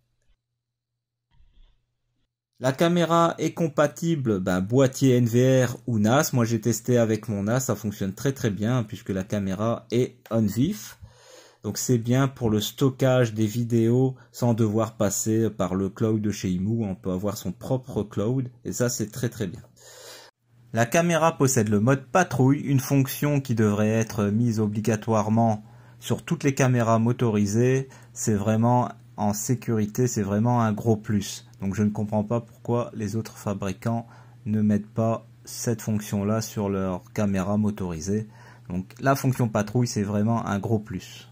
La caméra est compatible ben, boîtier N V R ou N A S. Moi j'ai testé avec mon N A S, ça fonctionne très très bien, puisque la caméra est on-vif. Donc c'est bien pour le stockage des vidéos sans devoir passer par le cloud de chez Imou. On peut avoir son propre cloud, et ça c'est très très bien. La caméra possède le mode patrouille, une fonction qui devrait être mise obligatoirement sur toutes les caméras motorisées. C'est vraiment en sécurité, c'est vraiment un gros plus. Donc je ne comprends pas pourquoi les autres fabricants ne mettent pas cette fonction-là sur leurs caméras motorisées. Donc la fonction patrouille, c'est vraiment un gros plus.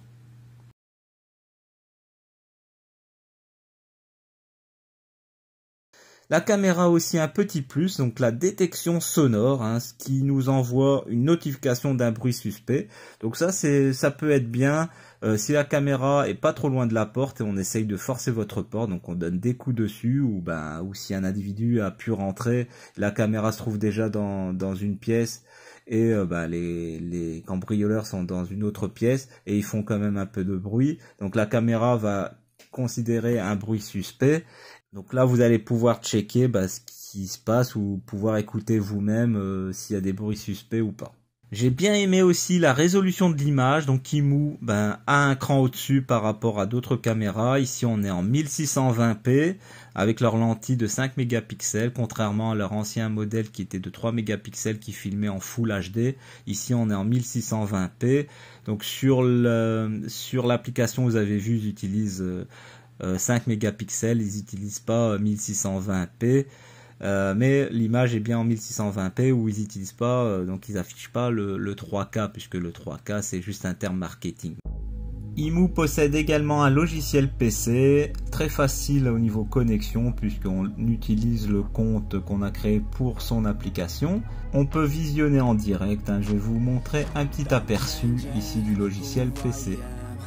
La caméra a aussi un petit plus, donc la détection sonore, hein, ce qui nous envoie une notification d'un bruit suspect. Donc ça, c'est, ça peut être bien euh, si la caméra est pas trop loin de la porte et on essaye de forcer votre porte, donc on donne des coups dessus, ou ben, ou si un individu a pu rentrer, la caméra se trouve déjà dans dans une pièce et euh, ben, les les cambrioleurs sont dans une autre pièce et ils font quand même un peu de bruit. Donc la caméra va considérer un bruit suspect. Donc là, vous allez pouvoir checker bah, ce qui se passe ou pouvoir écouter vous-même euh, s'il y a des bruits suspects ou pas. J'ai bien aimé aussi la résolution de l'image. Donc Imou ben, a un cran au-dessus par rapport à d'autres caméras. Ici, on est en mille six cent vingt p avec leur lentille de cinq mégapixels, contrairement à leur ancien modèle qui était de trois mégapixels qui filmait en Full H D. Ici, on est en mille six cent vingt p. Donc sur le sur l'application, vous avez vu, ils utilisent euh, Euh, cinq mégapixels, ils n'utilisent pas mille six cent vingt p, euh, mais l'image est bien en mille six cent vingt p où ils n'utilisent pas, euh, donc ils affichent pas le, le trois K, puisque le trois K c'est juste un terme marketing. Imou possède également un logiciel P C, très facile au niveau connexion, puisqu'on utilise le compte qu'on a créé pour son application. On peut visionner en direct, hein. Je vais vous montrer un petit aperçu ici du logiciel P C.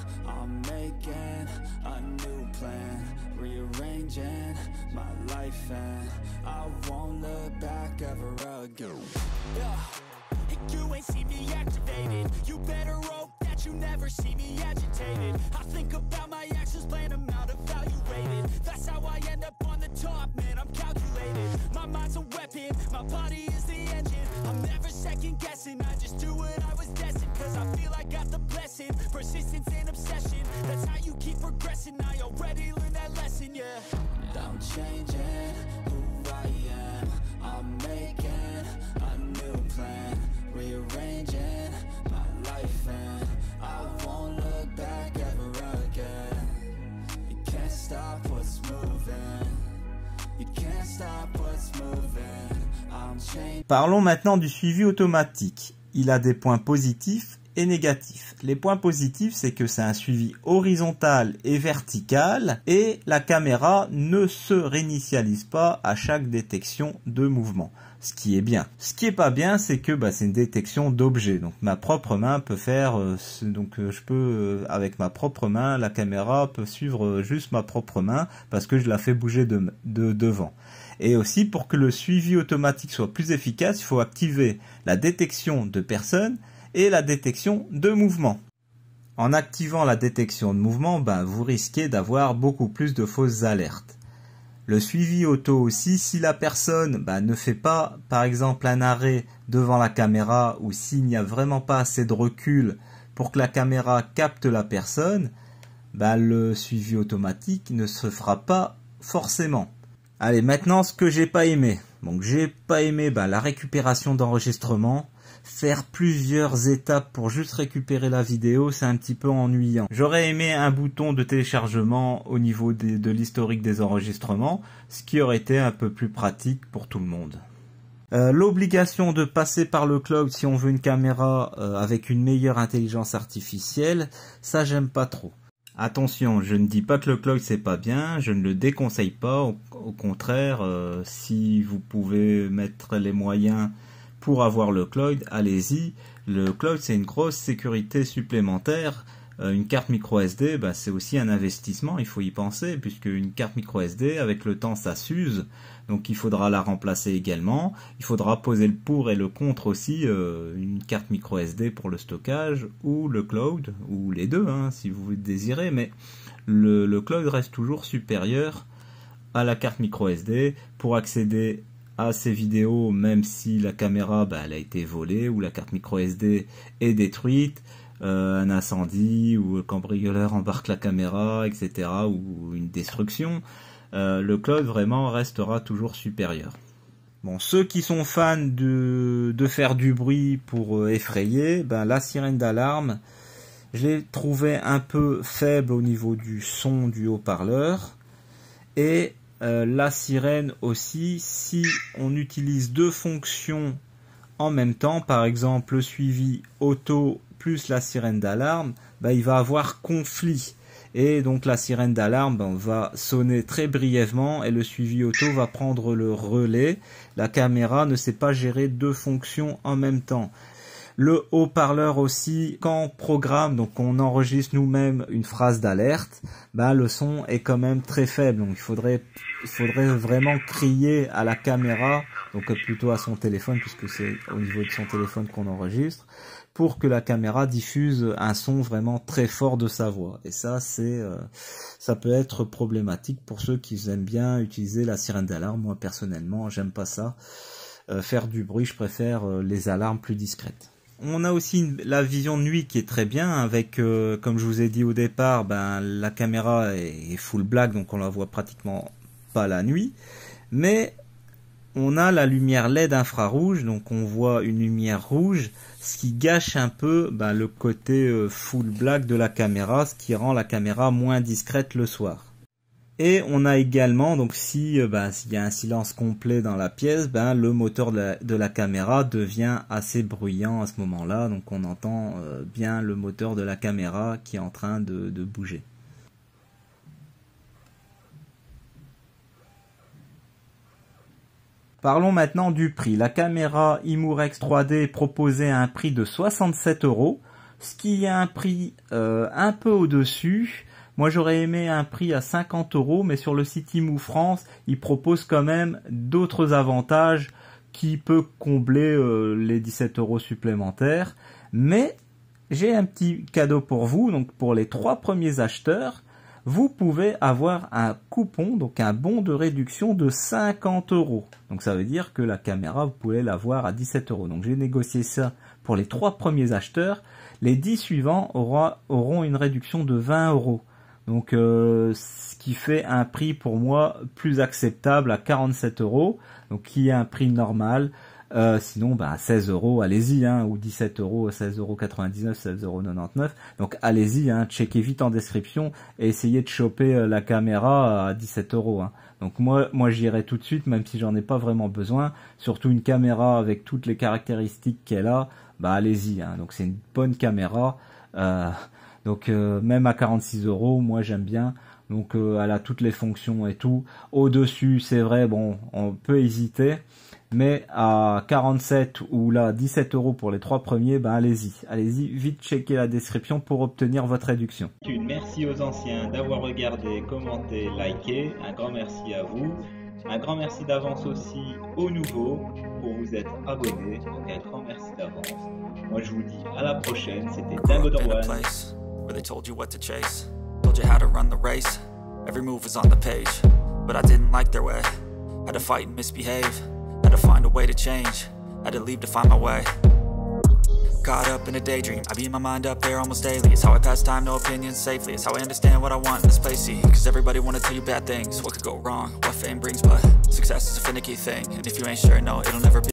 You never see me agitated. I think about my actions, plan them out, evaluated. That's how I end up on the top, man, I'm calculated. My mind's a weapon, my body is the engine. I'm never second guessing, I just do what I was destined. Cause I feel I got the blessing, persistence and obsession. That's how you keep progressing, I already learned that lesson, yeah. I'm changing who I am, I'm making a new plan, rearranging my life and I won't look back ever again. You can't stop what's moving. You can't stop what's moving. I'm changing. Parlons maintenant du suivi automatique. Il a des points positifs et négatifs. Les points positifs, c'est que c'est un suivi horizontal et vertical et la caméra ne se réinitialise pas à chaque détection de mouvement. Ce qui est bien. Ce qui est pas bien, c'est que bah, c'est une détection d'objets. Donc ma propre main peut faire, euh, donc euh, je peux euh, avec ma propre main, la caméra peut suivre euh, juste ma propre main parce que je la fais bouger de, de devant. Et aussi pour que le suivi automatique soit plus efficace, il faut activer la détection de personnes et la détection de mouvement. En activant la détection de mouvement, bah, vous risquez d'avoir beaucoup plus de fausses alertes. Le suivi auto aussi, si la personne bah, ne fait pas, par exemple, un arrêt devant la caméra ou s'il n'y a vraiment pas assez de recul pour que la caméra capte la personne, bah, le suivi automatique ne se fera pas forcément. Allez, maintenant ce que j'ai pas aimé. Donc j'ai pas aimé bah, la récupération d'enregistrement. Faire plusieurs étapes pour juste récupérer la vidéo, c'est un petit peu ennuyant. J'aurais aimé un bouton de téléchargement au niveau des, de l'historique des enregistrements, ce qui aurait été un peu plus pratique pour tout le monde. Euh, L'obligation de passer par le cloud si on veut une caméra euh, avec une meilleure intelligence artificielle, ça j'aime pas trop. Attention, je ne dis pas que le cloud c'est pas bien, je ne le déconseille pas, au, au contraire, euh, si vous pouvez mettre les moyens pour avoir le cloud, allez-y. Le cloud c'est une grosse sécurité supplémentaire. Euh, une carte micro S D, bah, c'est aussi un investissement, il faut y penser, puisque une carte micro S D, avec le temps ça s'use, donc il faudra la remplacer également. Il faudra poser le pour et le contre aussi, euh, une carte micro S D pour le stockage, ou le cloud, ou les deux, hein, si vous le désirez, mais le, le cloud reste toujours supérieur à la carte micro S D pour accéder à ces vidéos, même si la caméra bah, elle a été volée, ou la carte micro S D est détruite, Euh, un incendie ou le cambrioleur embarque la caméra, et cetera, ou une destruction, euh, le cloud vraiment restera toujours supérieur. Bon, ceux qui sont fans de, de faire du bruit pour euh, effrayer, ben, la sirène d'alarme, je l'ai trouvé un peu faible au niveau du son du haut-parleur, et euh, la sirène aussi, si on utilise deux fonctions en même temps, par exemple le suivi auto plus la sirène d'alarme, bah, il va avoir conflit. Et donc la sirène d'alarme bah, va sonner très brièvement et le suivi auto va prendre le relais. La caméra ne sait pas gérer deux fonctions en même temps. Le haut-parleur aussi, quand on programme, donc on enregistre nous-mêmes une phrase d'alerte, bah, le son est quand même très faible. Donc il faudrait, il faudrait vraiment crier à la caméra, donc plutôt à son téléphone, puisque c'est au niveau de son téléphone qu'on enregistre, pour que la caméra diffuse un son vraiment très fort de sa voix. Et ça, c'est, euh, ça peut être problématique pour ceux qui aiment bien utiliser la sirène d'alarme. Moi, personnellement, j'aime pas ça. Euh, faire du bruit, je préfère euh, les alarmes plus discrètes. On a aussi une, la vision de nuit qui est très bien, avec, euh, comme je vous ai dit au départ, ben, la caméra est, est full black, donc on la voit pratiquement pas la nuit. Mais on a la lumière L E D infrarouge, donc on voit une lumière rouge, ce qui gâche un peu ben, le côté euh, full black de la caméra, ce qui rend la caméra moins discrète le soir. Et on a également, donc si euh, ben, s'il y a un silence complet dans la pièce, ben, le moteur de la, de la caméra devient assez bruyant à ce moment-là, donc on entend euh, bien le moteur de la caméra qui est en train de, de bouger. Parlons maintenant du prix. La caméra Imurex trois D proposait un prix de soixante-sept euros, ce qui est un prix euh, un peu au-dessus. Moi j'aurais aimé un prix à cinquante euros, mais sur le site Imu France, il propose quand même d'autres avantages qui peuvent combler euh, les dix-sept euros supplémentaires. Mais j'ai un petit cadeau pour vous, donc pour les trois premiers acheteurs, vous pouvez avoir un coupon, donc un bon de réduction de cinquante euros. Donc ça veut dire que la caméra, vous pouvez l'avoir à dix-sept euros. Donc j'ai négocié ça pour les trois premiers acheteurs. Les dix suivants aura, auront une réduction de vingt euros. Donc euh, ce qui fait un prix pour moi plus acceptable à quarante-sept euros. Donc qui est un prix normal. Euh, sinon, bah, seize euros, allez-y, hein, ou dix-sept euros, seize euros quatre-vingt-dix-neuf, seize euros quatre-vingt-dix-neuf. Donc, allez-y, hein, checkez vite en description et essayez de choper euh, la caméra à dix-sept euros. Hein. Donc, moi, moi, j'irai tout de suite, même si j'en ai pas vraiment besoin. Surtout une caméra avec toutes les caractéristiques qu'elle a, bah, allez-y. Hein. Donc, c'est une bonne caméra. Euh, donc, euh, même à quarante-six euros, moi, j'aime bien. Donc, euh, elle a toutes les fonctions et tout. Au-dessus, c'est vrai, bon, on peut hésiter. Mais à quarante-sept ou là dix-sept euros pour les trois premiers, ben allez-y, allez-y, vite checker la description pour obtenir votre réduction. Merci aux anciens d'avoir regardé, commenté, liké, un grand merci à vous. Un grand merci d'avance aussi aux nouveaux pour vous être abonnés, donc un grand merci d'avance. Moi je vous dis à la prochaine, c'était Dingo Dorwan. Had to find a way to change, had to leave to find my way. Caught up in a daydream, I beat my mind up there almost daily. It's how I pass time, no opinions safely. It's how I understand what I want in this place, see. Cause everybody wanna tell you bad things, what could go wrong, what fame brings. But success is a finicky thing, and if you ain't sure, no, it'll never be.